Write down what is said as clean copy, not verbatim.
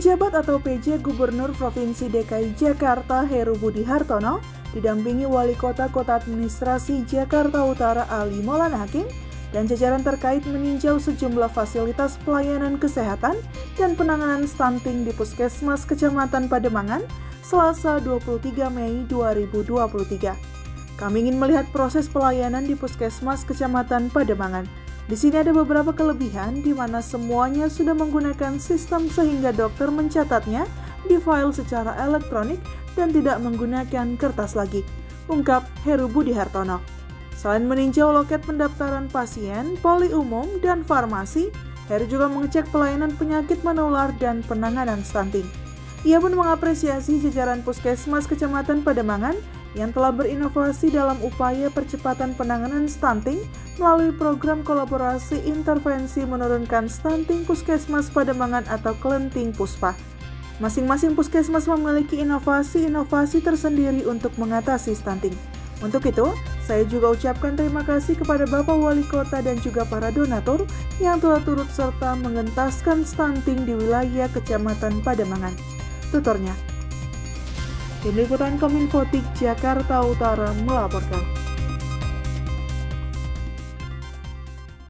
Penjabat atau PJ Gubernur Provinsi DKI Jakarta Heru Budi Hartono didampingi Wali Kota Administrasi Jakarta Utara Ali Maulana Hakim dan jajaran terkait meninjau sejumlah fasilitas pelayanan kesehatan dan penanganan stunting di Puskesmas Kecamatan Pademangan, Selasa 23 Mei 2023. Kami ingin melihat proses pelayanan di Puskesmas Kecamatan Pademangan. Di sini ada beberapa kelebihan di mana semuanya sudah menggunakan sistem sehingga dokter mencatatnya di file secara elektronik dan tidak menggunakan kertas lagi, ungkap Heru Budi Hartono. Selain meninjau loket pendaftaran pasien, poli umum, dan farmasi, Heru juga mengecek pelayanan penyakit menular dan penanganan stunting. Ia pun mengapresiasi jajaran Puskesmas Kecamatan Pademangan yang telah berinovasi dalam upaya percepatan penanganan stunting melalui program kolaborasi intervensi menurunkan stunting Puskesmas Pademangan atau Klenting Puspa. Masing-masing puskesmas memiliki inovasi-inovasi tersendiri untuk mengatasi stunting. Untuk itu, saya juga ucapkan terima kasih kepada Bapak Wali Kota dan juga para donatur yang telah turut serta mengentaskan stunting di wilayah Kecamatan Pademangan, tuturnya. Tim Liputan Kominfotik Jakarta Utara melaporkan.